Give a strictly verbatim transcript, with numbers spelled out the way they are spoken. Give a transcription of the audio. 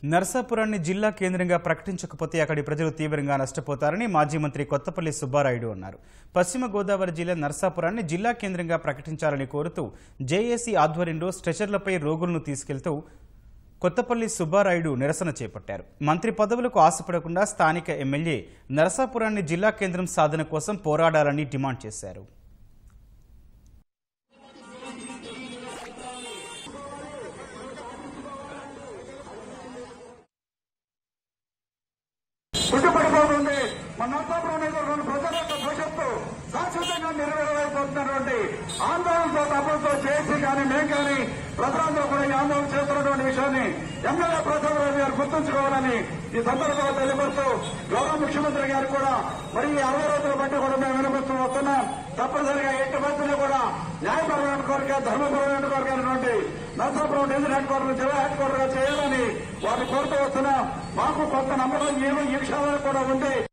నర్సాపురాన్ని జిల్లా కేంద్రంగా ప్రకటించకపోతే అక్కడి ప్రజలు తీవ్రంగా నష్టపోతారని మాజీ మంత్రి కొత్తపల్లి సుబ్బారాయుడు అన్నారు. పశ్చిమ గోదావరి జిల్లా నర్సాపురాన్ని జిల్లా కేంద్రంగా ప్రకటించాలని కోరుతూ జేఏసీ ఆధ్వర్యంలో స్ట్రెచర్లపై రోగులను తీసుకెళ్తూ కొత్తపల్లి సుబ్బారాయుడు నిరసన చేపట్టారు. మంత్రి పదవులకు ఆశపడకుండా స్థానిక ఎమ్మెల్యే నర్సాపురాన్ని జిల్లా కేంద్రం సాధన కోసం పోరాడాలని డిమాండ్ చేశారు. చుట్టుపడిపోతుంది మన నర్సాపురం నియోజకవర్గంలో ప్రజల యొక్క భవిష్యత్తు శాశ్వతంగా నెరవేరలేకపోతున్నటువంటి ఆందోళనతో తప్పులతో చేసి కానీ మేము కానీ ప్రజలందరూ కూడా ఈ ఆందోళన చేస్తున్నటువంటి విషయాన్ని ఎమ్మెల్యే ప్రసాదరావు గారు గుర్తుంచుకోవాలని ఈ సందర్భంగా తెలియపరుస్తూ గౌరవ ముఖ్యమంత్రి గారు కూడా మరి ఈ అరవై రోజుల బట్టి కూడా మేము వినిపిస్తూ వస్తున్నాం. తప్పనిసరిగా ఎట్టి పరిస్థితుల్లో కూడా న్యాయపరమైన కోరిక ధర్మపరమైన కోరిక అయినటువంటి నర్సాపురం డివిజన్ హెడ్ క్వార్టర్ జిల్లా హెడ్ క్వార్టర్ గా చేయాలని వారిని కోరుతూ వస్తున్నాం. మాకు కొంత నమ్మకం ఈ విషయాల్లో కూడా ఉంది.